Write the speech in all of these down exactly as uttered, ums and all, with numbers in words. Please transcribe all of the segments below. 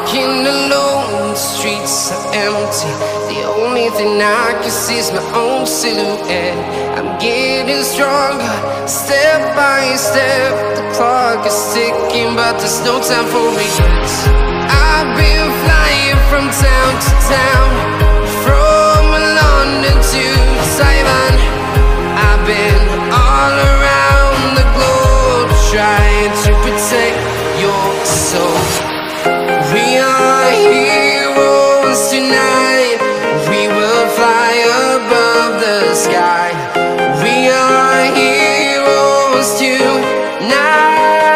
walking alone, the streets are empty. The only thing I can see is my own silhouette. I'm getting stronger, step by step. The clock is ticking, but there's no time for regrets. I've been flying from town to town, from London to Taiwan. I've been all around the globe, trying to protect your soul. We are heroes tonight. We will fly above the sky. We are heroes tonight.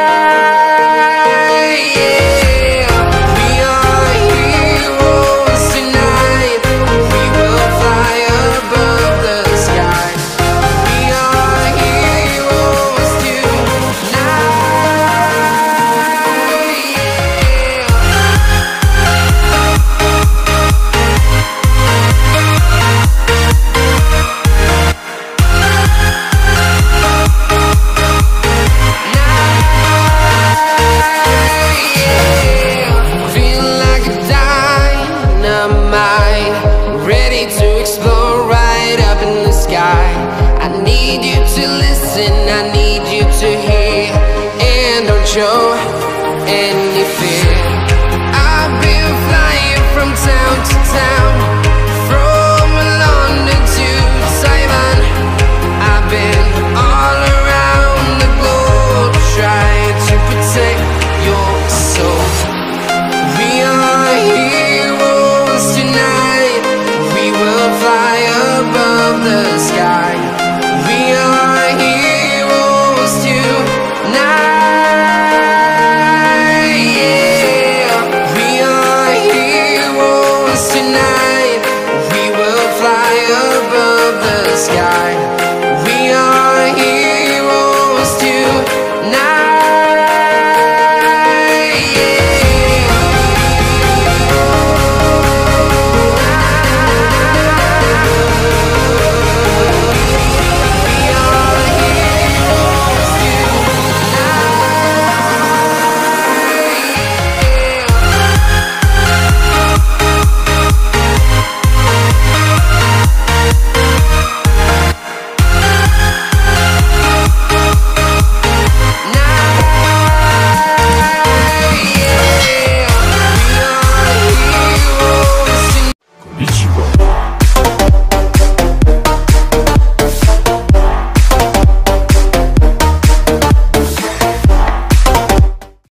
Yeah. We are heroes tonight. We will fly above the sky. We are heroes tonight. I need you to listen, I need you to hear, and don't show any fear. I've been flying from town to town,